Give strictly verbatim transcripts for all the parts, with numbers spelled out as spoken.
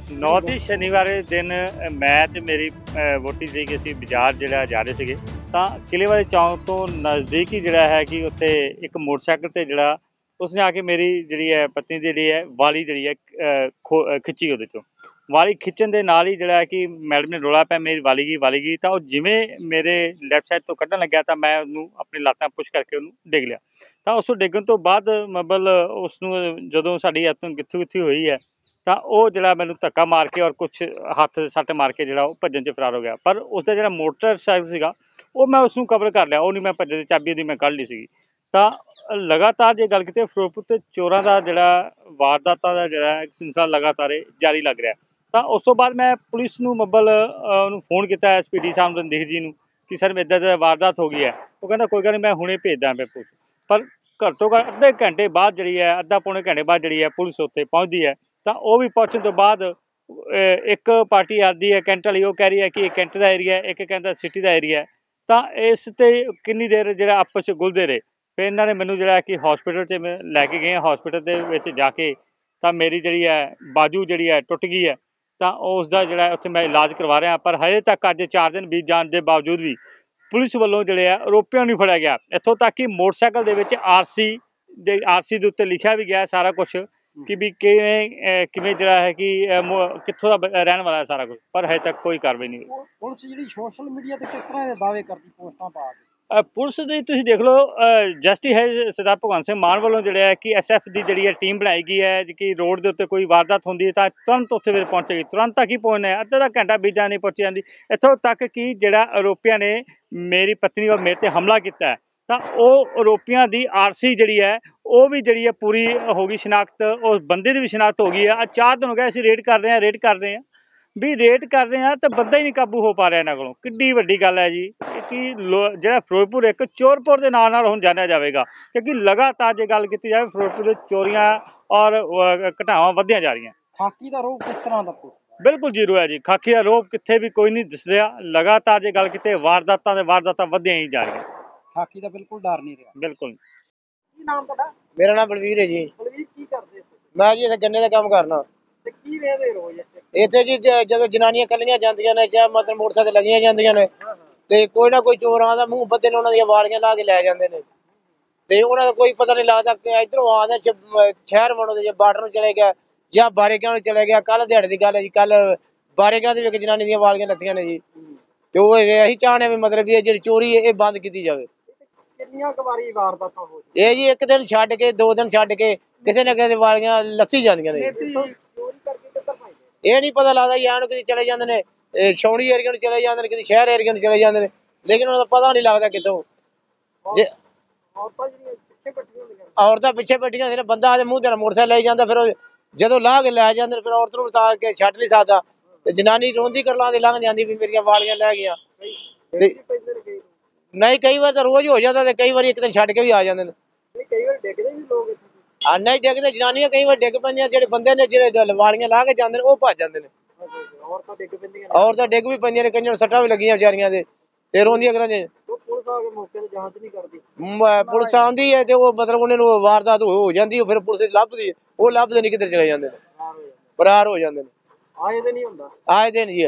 नौ दी शनिवार दिन मैं ते मेरी वोटी जी कि ਅਸੀਂ ਬਾਜ਼ਾਰ ਜਿਹੜਾ ਜਾ ਰਹੇ ਸੀਗੇ ਤਾਂ ਕਿਲੇ ਵਾਲੇ ਚੌਂਕ ਤੋਂ ਨਜ਼ਦੀਕ ਹੀ ਜਿਹੜਾ ਹੈ ਕਿ ਉੱਥੇ ਇੱਕ ਮੋਟਰਸਾਈਕਲ ਤੇ ਜਿਹੜਾ ਉਸਨੇ ਆ ਕੇ ਮੇਰੀ ਜਿਹੜੀ ਹੈ ਪਤਨੀ ਦੀ ਜਿਹੜੀ ਹੈ ਵਾਲੀ ਜਿਹੜੀ ਹੈ ਖਿੱਚੀ ਉਹਦੇ ਚੋਂ ਵਾਲੀ ਖਿੱਚਣ ਦੇ ਨਾਲ ਹੀ ਜਿਹੜਾ ਹੈ ਕਿ ਮੈਡਮ ਨੇ ਰੌਲਾ ਪਿਆ ਮੇਰੀ ਵਾਲੀ ਗਈ ਵਾਲੀ ਗਈ ਤਾਂ ਉਹ ਜਿਵੇਂ ਮੇਰੇ ਲੈਫਟ ਸਾਈਡ ਤੋਂ ਕੱਢਣ ਲੱਗਿਆ ਤਾਂ ਮੈਂ ਉਹਨੂੰ ਆਪਣੀ ਲੱਤਾਂ ਪੁਸ਼ ਕਰਕੇ ਉਹਨੂੰ ਡਿੱਗ ਲਿਆ ਤਾਂ ਉਸ ਤੋਂ ਡਿੱਗਣ ਤੋਂ ਬਾਅਦ ਮਤਲਬ ਉਸ ਨੂੰ ਜਦੋਂ ਸਾਡੀ ਹੱਥੋਂ ਗਿੱਥੂ ਗਿੱਥੀ ਹੋਈ ਹੈ ਤਾਂ ਉਹ ਜਿਹੜਾ ਮੈਨੂੰ ਧੱਕਾ ਮਾਰ ਕੇ ਔਰ ਕੁਛ ਹੱਥ ਸੱਟ ਮਾਰ ਕੇ ਜਿਹੜਾ ਉਹ ਭੱਜਣ 'ਚ ਫਰਾਰ ਹੋ ਗਿਆ ਪਰ ਉਸਦਾ ਜਿਹੜਾ ਮੋਟਰਸਾਈਕਲ ਸੀਗਾ ਉਹ ਮੈਂ ਉਸਨੂੰ ਕਵਰ ਕਰ ਲਿਆ ਉਹ ਨਹੀਂ ਮੈਂ ਭੱਜਣ ਦੀ ਚਾਬੀ ਦੀ ਮੈਂ ਕੱਢ ਲਈ ਸੀਗੀ ਤਾਂ ਲਗਾਤਾਰ ਜੇ ਗੱਲ ਕੀਤੀ ਫਿਰੋਜ਼ਪੁਰ ਤੇ ਚੋਰਾਂ ਦਾ ਜਿਹੜਾ ਵਾਰਦਾਤਾਂ ਦਾ ਜਿਹੜਾ ਸਿਲਸਿਲਾ ਲਗਾਤਾਰ ਜਾਰੀ ਲੱਗ ਰਿਹਾ ਤਾਂ ਉਸ ਤੋਂ ਬਾਅਦ ਮੈਂ ਪੁਲਿਸ ਨੂੰ ਮੱਬਲ ਉਹਨੂੰ ਫੋਨ ਕੀਤਾ ਐਸ ਪੀ ਡੀ ਸਾਹਿਬ ਰਣਧੀਰ ਜੀ ਨੂੰ ਕਿ ਸਰ ਇੱਦਾਂ ਦਾ ਵਾਰਦਾਤ ਹੋ ਗਈ ਹੈ ਉਹ ਕਹਿੰਦਾ ਕੋਈ ਗੱਲ ਨਹੀਂ ਮੈਂ ਹੁਣੇ ਭੇਜਦਾ ਮੈਂ ਪੁਲਿਸ ਪਰ ਘੱਟੋ ਘੱਟ ਅੱਧੇ ਘੰਟੇ ਬਾਅਦ ਜਿਹੜੀ ਹੈ ਅੱਧਾ ਪੌਣੇ ਘੰਟੇ ਬਾਅਦ ਜਿਹੜੀ ਹੈ ਪੁਲਿਸ ਉੱਥੇ ਪਹੁੰਚਦੀ ਹੈ ਤਾਂ ਉਹ ਵੀ ਪਹੁੰਚਣ ਤੋਂ ਬਾਅਦ ਇੱਕ ਪਾਰਟੀ ਆਉਂਦੀ ਹੈ ਕੈਂਟ ਵਾਲੀ ਉਹ ਕਹਿ ਰਹੀ ਹੈ ਕਿ ਇਹ ਕੈਂਟ ਦਾ ਏਰੀਆ ਇੱਕ ਕਹਿੰਦਾ ਸਿਟੀ ਦਾ ਏਰੀਆ ਹੈ ਤਾਂ ਇਸ 'ਤੇ ਕਿੰਨੀ ਦੇਰ ਜਿਹੜਾ ਆਪਸ 'ਚ ਗੁਲਦੇ ਰਹੇ ਫਿਰ ਇਹਨਾਂ ਨੇ ਮੈਨੂੰ ਜਿਹੜਾ ਕਿ ਹੌਸਪੀਟਲ 'ਚ ਮੈਂ ਲੈ ਕੇ ਗਏ ਹੌਸਪੀਟਲ ਦੇ ਵਿੱਚ ਜਾ ਕੇ ਤਾਂ ਮੇਰੀ ਜਿਹੜੀ ਹੈ ਬਾਜੂ ਜਿਹੜੀ ਹੈ ਟੁੱਟ ਗਈ ਹੈ ਤਾਂ ਉਸ ਦਾ ਜਿਹੜਾ ਉੱਥੇ ਮੈਂ ਇਲਾਜ ਕਰਵਾ ਰਿਹਾ ਪਰ ਹਜੇ ਤੱਕ ਅੱਜ ਚਾਰ ਦਿਨ ਬੀਤ ਜਾਣ ਦੇ ਬਾਵਜੂਦ ਵੀ ਪੁਲਿਸ ਵੱਲੋਂ ਜਿਹੜੇ ਆ ਆਰੋਪੀਆਂ ਨੂੰ ਫੜਿਆ ਗਿਆ ਇੱਥੋਂ ਤੱਕ ਕਿ ਮੋਟਰਸਾਈਕਲ ਦੇ ਵਿੱਚ R C they R C ਦੇ ਉੱਤੇ ਲਿਖਿਆ ਵੀ ਗਿਆ ਸਾਰਾ ਕੁਛ ਕਿ ਵੀ ਕਿਵੇਂ ਕਿਵੇਂ ਜਿਹੜਾ ਹੈ ਕਿ ਕਿੱਥੋਂ ਦਾ ਰਹਿਣ ਵਾਲਾ ਹੈ ਸਾਰਾ ਕੁਝ ਪਰ ਹਜੇ ਤੱਕ ਕੋਈ ਕਾਰਵਾਈ ਨਹੀਂ ਹੋਈ ਪੁਲਿਸ ਜਿਹੜੀ ਸੋਸ਼ਲ ਮੀਡੀਆ ਤੇ ਕਿਸ ਤਰ੍ਹਾਂ ਦੇ ਦਾਅਵੇ ਕਰਦੀ ਪੋਸਟਾਂ ਪਾ ਕੇ ਪੁਲਿਸ ਦੀ ਤੁਸੀਂ ਦੇਖ ਲਓ ਜਸਟਿਸ ਹੈ ਸਰਦਾਰ ਭਗਵੰਤ ਸਿੰਘ ਮਾਨ ਵੱਲੋਂ ਜਿਹੜਾ ਹੈ ਕਿ ਐਸ ਐਫ ਦੀ ਜਿਹੜੀ ਹੈ ਟੀਮ ਬਣਾਈ ਗਈ ਹੈ ਕਿ ਰੋਡ ਦੇ ਉੱਤੇ ਕੋਈ ਵਾਰਦਾਤ ਹੁੰਦੀ ਹੈ ਤਾਂ ਤੁਰੰਤ ਉੱਥੇ ਵੇਲੇ ਪਹੁੰਚੇਗੀ ਤੁਰੰਤ ਤੱਕ ਹੀ ਪਹੁੰਚਣਾ ਹੈ ਅੱਧਾ ਦਾ ਘੰਟਾ ਬੀਜਾਂ ਨਹੀਂ ਪਹੁੰਚੀ ਜਾਂਦੀ ਇੱਥੋਂ ਤੱਕ ਕਿ ਜਿਹੜਾ ਆਰੋਪੀਆਂ ਨੇ ਮੇਰੀ ਪਤਨੀ ਔਰ ਮੇਰੇ 'ਤੇ ਹਮਲਾ ਕੀਤਾ ਹੈ ਤਾਂ ਉਹ ਆਰੋਪੀਆਂ ਦੀ ਆਰ ਸੀ ਜਿਹੜੀ ਹੈ ਉਹ ਵੀ ਜਿਹੜੀ ਹੈ ਪੂਰੀ ਹੋ ਗਈ ਸ਼ਨਾਖਤ ਉਸ ਬੰਦੇ ਦੀ ਵੀ ਸ਼ਨਾਖਤ ਹੋ ਗਈ ਹੈ ਅੱਜ ਚਾਰ ਦਿਨ ਹੋ ਗਏ ਅਸੀਂ ਰੇਡ ਕਰ ਰਹੇ ਹਾਂ ਰੇਡ ਕਰ ਰਹੇ ਹਾਂ ਵੀ ਰੇਡ ਕਰ ਰਹੇ ਹਾਂ ਤਾਂ ਬੰਦਾ ਹੀ ਨਹੀਂ ਕਾਬੂ ਹੋ ਪਾ ਰਿਹਾ ਇਹਨਾਂ ਕੋਲੋਂ ਕਿੱਡੀ ਵੱਡੀ ਗੱਲ ਹੈ ਜੀ ਕਿ ਜਿਹੜਾ ਫਿਰੋਜ਼ਪੁਰ ਇੱਕ ਚੋਰਪੁਰ ਦੇ ਨਾਂ ਨਾਲ ਹੁਣ ਜਾਣਿਆ ਜਾਵੇਗਾ ਕਿਉਂਕਿ ਲਗਾਤਾਰ ਜੇ ਗੱਲ ਕੀਤੀ ਜਾਵੇ ਫਿਰੋਜ਼ਪੁਰ ਵਿੱਚ ਚੋਰੀਆਂ ਔਰ ਘਟਨਾਵਾਂ ਵੱਧਦੀਆਂ ਜਾ ਰਹੀਆਂ ਖਾਕੀ ਦਾ ਰੋਗ ਕਿਸ ਤਰ੍ਹਾਂ ਦਾ ਬਿਲਕੁਲ ਜ਼ੀਰੋ ਹੈ ਜੀ ਖਾਕੀ ਦਾ ਰੋਗ ਕਿੱਥੇ ਵੀ ਕੋਈ ਨਹੀਂ ਦਿਸ ਰਿਹਾ ਲਗਾਤਾਰ ਜੇ ਗੱਲ ਕੀਤੀ ਵਾਰਦਾਤਾਂ ਦੇ ਵਾਰਦਾਤਾਂ ਵੱਧਦੀਆਂ ਹੀ ਜਾ ਰਹੀਆਂ ਖਾਕੀ ਦਾ ਬਿਲਕੁਲ ਡਰ ਨਹੀਂ ਰਿਹਾ ਬਿਲਕੁਲ ਕੀ ਨਾਮ ਤੁਹਾਡਾ ਮੇਰਾ ਨਾਮ ਬਲਵੀਰ ਹੈ ਜੀ ਬਲਵੀਰ ਕੀ ਕਰਦੇ ਮੈਂ ਜੀ ਇੱਥੇ ਗੰਨੇ ਦਾ ਕੰਮ ਕਰਨਾ ਤੇ ਕੀ ਵੇਖਦੇ ਰੋਜ਼ ਇੱਥੇ ਜੀ ਜਦੋਂ ਜਨਾਨੀਆਂ ਕੱਲੀਆਂ ਜਾਂਦੀਆਂ ਨੇ ਜਾਂ ਮਤਲਬ ਮੋਟਰਸਾਈਕਲ ਲੱਗੀਆਂ ਜਾਂਦੀਆਂ ਨੇ ਤੇ ਕੋਈ ਨਾ ਕੋਈ ਚੋਰ ਆਉਂਦਾ ਮੂੰਹ ਬੱਦੇ ਨੇ ਉਹਨਾਂ ਦੀਆਂ ਵਾਲੀਆਂ ਲਾ ਕੇ ਲੈ ਜਾਂਦੇ ਨੇ ਤੇ ਉਹਨਾਂ ਦਾ ਕੋਈ ਪਤਾ ਨਹੀਂ ਲੱਗਦਾ ਕਿ ਇੱਧਰੋਂ ਆਉਂਦੇ ਸ਼ਹਿਰ ਮਨੋਂ ਜਾਂ ਬਾਰਡਰ ਨੂੰ ਚਲੇ ਗਿਆ ਜਾਂ ਬਾਰੇਕਿਆਂ ਨੂੰ ਚਲੇ ਗਿਆ ਕੱਲ ਦਿਹਾੜੇ ਦੀ ਗੱਲ ਹੈ ਜੀ ਕੱਲ ਬਾਰੇਕਿਆਂ ਦੇ ਵਿੱਚ ਜਨਾਨੀ ਦੀਆਂ ਵਾਲੀਆਂ ਲੱਥੀਆਂ ਨੇ ਜੀ ਤੇ ਉਹ ਅਸੀਂ ਚਾਹੁੰਦੇ ਵੀ ਮਤਲਬ ਵੀ ਇਹ ਜਿਹੜੀ ਚੋਰੀ ਹੈ ਇਹ ਬੰਦ ਕੀਤੀ ਜਾਵੇ ਕਿੰਨੀਆਂ ਕੁ ਵਾਰੀ ਵਾਰਦਾਤਾਂ ਹੋ ਇਹ ਜੀ ਇੱਕ ਦਿਨ ਛੱਡ ਕੇ ਦੋ ਦਿਨ ਛੱਡ ਕੇ ਕਿਸੇ ਨਾ ਕਿਸੇ ਵਾਲੀਆਂ ਲੱਥੀ ਜਾਂਦੀਆਂ ਨੇ ਇਹ ਨਹੀਂ ਪਤਾ ਲੱਗਦਾ ਜੀ ਆਣ ਕਦੀ ਚਲੇ ਜਾਂਦੇ ਨੇ ਛਾਉਣੀ ਏਰੀਆ ਨੂੰ ਚਲੇ ਜਾਂਦੇ ਨੇ ਕਦੀ ਸ਼ਹਿਰ ਏਰੀਆ ਨੂੰ ਚਲੇ ਜਾਂਦੇ ਨੇ ਲੇਕਿਨ ਉਹਨਾਂ ਦਾ ਪਤਾ ਨਹੀਂ ਲੱਗਦਾ ਕਿੱਥੋਂ ਔਰਤਾਂ ਪਿੱਛੇ ਬੈਠੀਆਂ ਸੀ ਬੰਦਾ ਆਦੇ ਮੂੰਹ ਤੇ ਮੋਟਰਸਾਈਕਲ ਲੈ ਜਾਂਦਾ ਫਿਰ ਜਦੋਂ ਲਾਹ ਕੇ ਲੈ ਜਾਂਦੇ ਫਿਰ ਔਰਤ ਨੂੰ ਉਤਾਰ ਕੇ ਛੱਡ ਨਹੀਂ ਸਕਦਾ ਤੇ ਜਨਾਨੀ ਰੋਂਦੀ ਕਰਲਾਂ ਦੀ ਲੰਘ ਜਾਂਦੀ ਵੀ ਮੇਰੀਆਂ ਵਾਲੀਆਂ ਲੈ ਗਈਆਂ ਨਹੀਂ ਕਈ ਵਾਰ ਤਾਂ ਰੋਜ਼ ਹੋ ਜਾਂਦਾ ਤੇ ਕਈ ਵਾਰੀ ਇੱਕ ਦਿਨ ਛੱਡ ਕੇ ਵੀ ਆ ਜਾਂਦੇ ਨੇ ਕਈ ਵਾਰ ਡਿੱਗਦੇ ਵੀ ਲੋਕ ਹਾਂ ਨਹੀਂ ਡਿੱਗਦੇ ਜਨਾਨੀਆਂ ਕਈ ਵਾਰ ਡਿੱਗ ਪੈਂਦੀਆਂ ਜਿਹੜੇ ਬੰਦੇ ਨੇ ਜਿਹੜੇ ਵਾਲੀਆਂ ਲਾ ਕੇ ਜਾਂਦੇ ਨੇ ਉਹ ਭੱਜ ਜਾਂਦੇ ਨੇ ਔਰਤਾਂ ਡਿੱਗ ਪੈਂਦੀਆਂ ਔਰਤਾਂ ਡਿੱਗ ਵੀ ਪੈਂਦੀਆਂ ਨੇ ਕਈਆਂ ਨੂੰ ਸੱਟਾਂ ਵੀ ਲੱਗੀਆਂ ਵਿਚਾਰੀਆਂ ਦੇ ਤੇ ਰੋਂਦੀਆਂ ਕਰਾਂਦੀਆਂ ਪੁਲਿਸ ਆ ਕੇ ਮੌਕੇ ਤੇ ਜਾਂਚ ਨਹੀਂ ਕਰਦੀ ਪੁਲਿਸ ਆਉਂਦੀ ਹੈ ਤੇ ਉਹ ਮਤਲਬ ਉਹਨਾਂ ਨੂੰ ਵਾਰਦਾਤ ਹੋ ਜਾਂਦੀ ਫਿਰ ਪੁਲਿਸ ਲੱਭਦੀ ਉਹ ਲੱਭਦੇ ਨਹੀਂ ਕਿੱਧਰ ਚਲੇ ਜਾਂਦੇ ਨੇ ਫਰਾਰ ਹੋ ਜਾਂਦੇ ਨੇ ਆਏ ਦਿਨ ਹੀ ਹੁੰਦਾ ਆਏ ਦਿਨ ਜੀ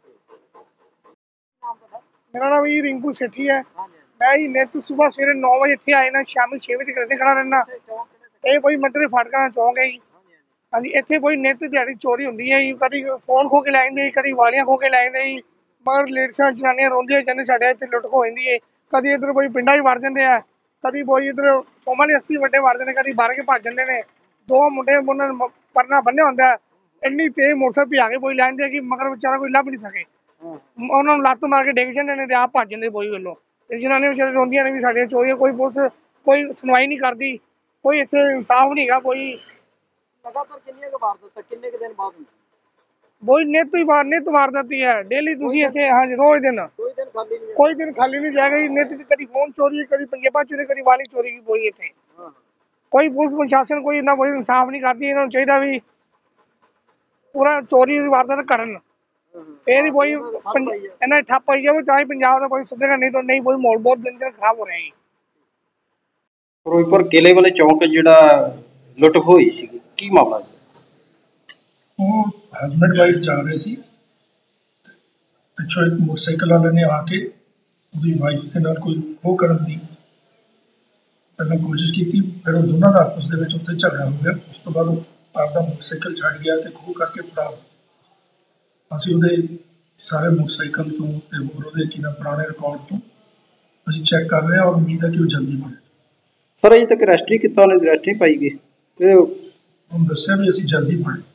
मेरा नाम ये रिंकू सेठी है मैं ही नित सुबह सवेरे नौ बजे इतने आए ना शाम छे बजे करते खड़ा रहना ये कोई मतलब फाटका चौक है जी हाँ जी इतने कोई नित दिहाड़ी चोरी होंगी है जी कभी फोन खो के लै जाते कभी वालियां खो के लै जाते जी मगर लेडीसा जनानियां रोंदियां जाने साढ़े इतने लुट खो जाती है कभी इधर कोई पिंडा ही वड़ जाते हैं कभी कोई इधर सोमा ने अस्सी वड्डे वड़ते हैं कभी बारह के भज जाते हैं दो मुंडे उन्होंने परना बन्ने होंगे इन्नी तेज मोटरसाइकिल भजा के कोई लै जाते कि मगर बेचारा कोई लभ नहीं सके ਉਹਨਾਂ ਨੂੰ ਲੱਤ ਮਾਰ ਕੇ ਡਿੱਗ ਜਾਂਦੇ ਨੇ ਤੇ ਆਪ ਭੱਜ ਜਾਂਦੇ ਬੋਈ ਵੱਲੋਂ ਤੇ ਜਨਾਨੀਆਂ ਵਿਚਾਰੇ ਰੋਂਦੀਆਂ ਨੇ ਵੀ ਸਾਡੀਆਂ ਚੋਰੀਆਂ ਕੋਈ ਪੁਲਿਸ ਕੋਈ ਸੁਣਵਾਈ ਨਹੀਂ ਕਰਦੀ ਕੋਈ ਇੱਥੇ ਇਨਸਾਫ ਨਹੀਂ ਹੈਗਾ ਕੋਈ ਲਗਾਤਾਰ ਕਿੰਨੀਆਂ ਕੁ ਵਾਰਦਾਤਾਂ ਕਿੰਨੇ ਕੁ ਦਿਨ ਬਾਅਦ ਹੁੰਦੀ ਬੋਈ ਨਿਤ ਹੀ ਵਾਰ ਨਿਤ ਵਾਰਦਾਤੀ ਹੈ ਡੇਲੀ ਤੁਸੀਂ ਇੱਥੇ ਹਾਂਜੀ ਰੋਜ਼ ਦਿਨ ਕੋਈ ਦਿਨ ਖਾਲੀ ਨਹੀਂ ਕੋਈ ਦਿਨ ਖਾਲੀ ਨਹੀਂ ਜਾਏਗਾ ਜੀ ਨਿਤ ਕਦੀ ਫੋਨ ਚੋਰੀ ਕਦੀ ਪੰਜੇਬਾਂ ਚੋਰੀ ਕਦੀ ਵਾਲੀ ਚੋਰੀ ਕੀ ਬੋਈ ਇੱਥੇ ਕੋਈ ਪੁਲਿਸ ਪ੍ਰਸ਼ਾਸਨ ਕੋਈ ਇੰਨਾ ਕੋਈ ਇਨਸਾਫ ਨਹੀਂ ਕਰਦੀ ਇਹਨਾਂ ਨੂੰ ਚਾਹੀਦਾ ਵੀ ਪੂਰਾ ਚੋਰੀ ਦੀ ਵਾਰਦਾਤ ਕਰਨ फिर ही वही इन्हें ठप पाई जाए चाहे पंजाब का कोई सुधरेगा नहीं तो नहीं वही माहौल बहुत दिन दिन खराब हो रहा है ਫਿਰੋਜ਼ਪੁਰ ਕਿਲੇ ਵਾਲੇ ਚੌਂਕ ਜਿਹੜਾ ਲੁੱਟ ਹੋਈ ਸੀ ਕੀ ਮਾਮਲਾ ਸੀ ਹਸਬੈਂਡ ਵਾਈਫ ਜਾ ਰਹੇ ਸੀ, ਪਿੱਛੋਂ ਇੱਕ ਮੋਟਰਸਾਈਕਲ ਵਾਲੇ ਨੇ ਆ ਕੇ ਉਹਦੀ ਵਾਈਫ ਦੇ ਨਾਲ ਕੋਈ ਖੋਹ ਕਰਨ ਦੀ ਪਹਿਲਾਂ ਕੋਸ਼ਿਸ਼ ਕੀਤੀ, ਫਿਰ ਉਹ ਦੋਨਾਂ ਦਾ ਆਪਸ ਦੇ ਵਿੱਚ ਉੱਤੇ ਝਗੜਾ ਹੋ ਗਿਆ। ਉਸ ਤੋਂ ਬਾਅਦ ਉਹ ਆਪਦਾ ਮੋਟਰਸਾਈਕਲ ਛੱਡ ਗਿਆ ਤੇ ਖੋਹ ਕਰਕੇ ਫੜਾ ਗਿਆ। ਅਸੀਂ ਉਹਦੇ ਸਾਰੇ ਮੋਟਰਸਾਈਕਲ ਤੋਂ ਤੇ ਹੋਰ ਉਹਦੇ ਕੀ ਨਾ ਪੁਰਾਣੇ ਰਿਕਾਰਡ ਤੋਂ ਅਸੀਂ ਚੈੱਕ ਕਰ ਰਹੇ ਹਾਂ ਔਰ ਉਮੀਦ ਹੈ ਕਿ ਉਹ ਜਲਦੀ ਬਣੇ। ਸਰ ਅਜੇ ਤੱਕ ਅਰੈਸਟ ਨਹੀਂ ਕੀਤਾ ਉਹਨੇ, ਅਰੈਸਟ ਨਹੀਂ ਪਾਈ ਗਈ। ਉਹਨੂੰ ਦੱਸਿਆ ਵੀ ਅਸੀਂ ਜਲਦੀ ਫੜੇ।